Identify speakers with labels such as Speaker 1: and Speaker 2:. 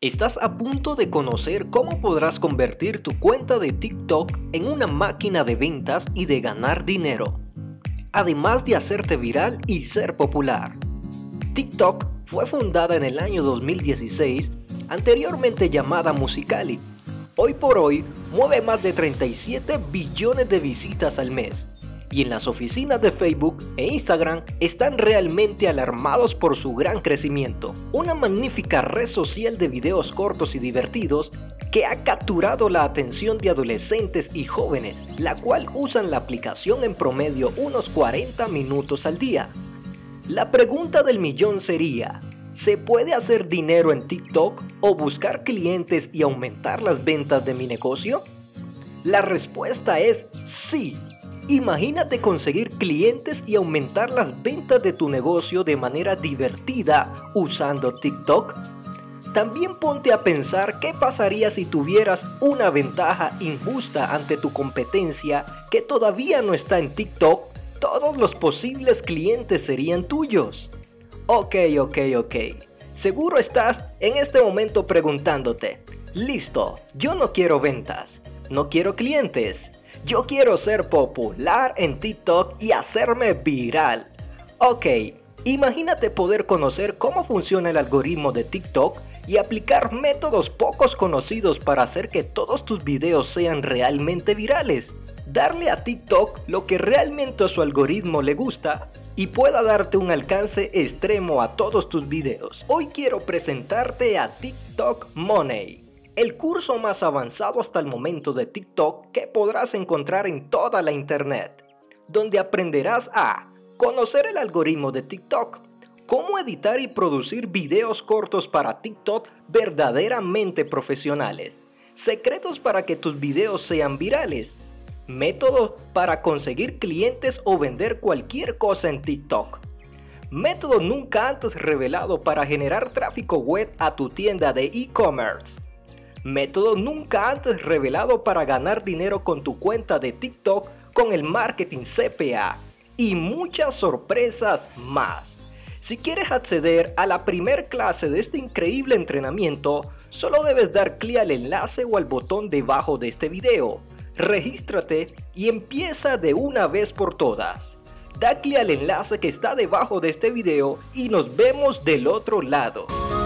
Speaker 1: Estás a punto de conocer cómo podrás convertir tu cuenta de TikTok en una máquina de ventas y de ganar dinero, además de hacerte viral y ser popular. TikTok fue fundada en el año 2016, anteriormente llamada Musical.ly. Hoy por hoy mueve más de 37 billones de visitas al mes. Y en las oficinas de Facebook e Instagram están realmente alarmados por su gran crecimiento. Una magnífica red social de videos cortos y divertidos que ha capturado la atención de adolescentes y jóvenes, la cual usan la aplicación en promedio unos 40 minutos al día. La pregunta del millón sería: ¿se puede hacer dinero en TikTok o buscar clientes y aumentar las ventas de mi negocio? La respuesta es sí. Imagínate conseguir clientes y aumentar las ventas de tu negocio de manera divertida usando TikTok. También ponte a pensar qué pasaría si tuvieras una ventaja injusta ante tu competencia que todavía no está en TikTok. Todos los posibles clientes serían tuyos. Ok. Seguro estás en este momento preguntándote: listo, yo no quiero ventas, no quiero clientes. Yo quiero ser popular en TikTok y hacerme viral. Ok, imagínate poder conocer cómo funciona el algoritmo de TikTok y aplicar métodos pocos conocidos para hacer que todos tus videos sean realmente virales. Darle a TikTok lo que realmente a su algoritmo le gusta y pueda darte un alcance extremo a todos tus videos. Hoy quiero presentarte a TikTok Money, el curso más avanzado hasta el momento de TikTok que podrás encontrar en toda la internet, donde aprenderás a conocer el algoritmo de TikTok, cómo editar y producir videos cortos para TikTok verdaderamente profesionales, secretos para que tus videos sean virales, métodos para conseguir clientes o vender cualquier cosa en TikTok, método nunca antes revelado para generar tráfico web a tu tienda de e-commerce, método nunca antes revelado para ganar dinero con tu cuenta de TikTok con el marketing CPA y muchas sorpresas más. Si quieres acceder a la primer clase de este increíble entrenamiento, solo debes dar clic al enlace o al botón debajo de este video. Regístrate y empieza de una vez por todas. Da clic al enlace que está debajo de este video y nos vemos del otro lado.